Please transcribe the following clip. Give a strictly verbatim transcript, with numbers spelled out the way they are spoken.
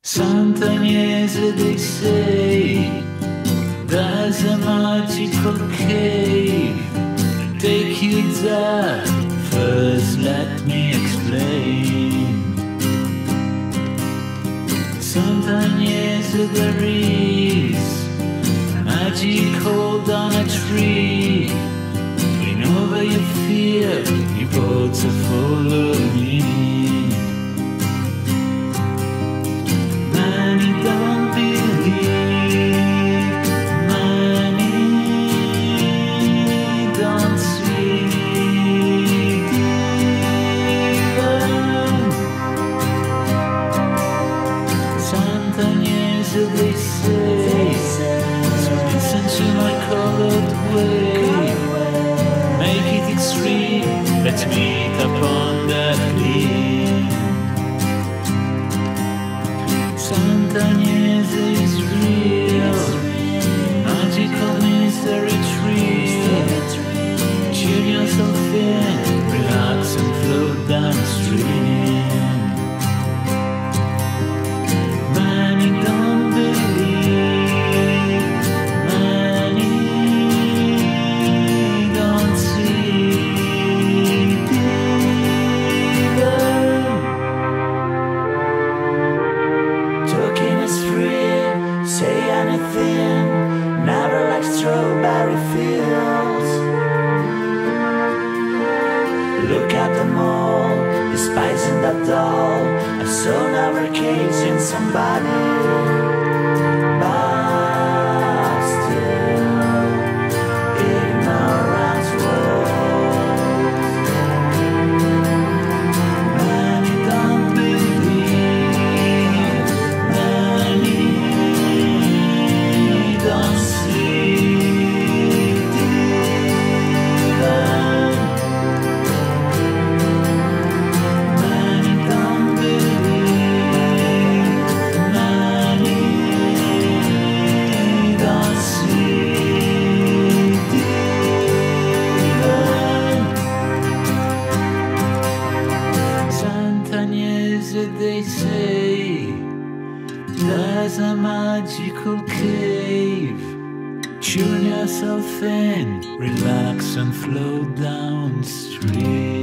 Sant'Agnese, they say, there's a magical cave. Take you there, first let me explain. Sant'Agnese, there is magic hold on a tree. Lean over your fear, you both to follow me. Many don't believe, many don't see. Sant'Agnese, they say, so listen to my colored way. Make it extreme, let's meet upon that gleam. Sant'Agnese is real, magical mystery trio. Tune yourself in, relax and float downstream. Many don't believe, many don't see. Talking is free, say anything, never like strawberry fields. Look at them all, despising that doll. I saw never case in somebody, but still ignorance rules. Many don't believe, many don't see. Many don't believe, many don't see. Sant'Agnese, they say, there's a magical cave. Tune yourself in, relax and float downstream.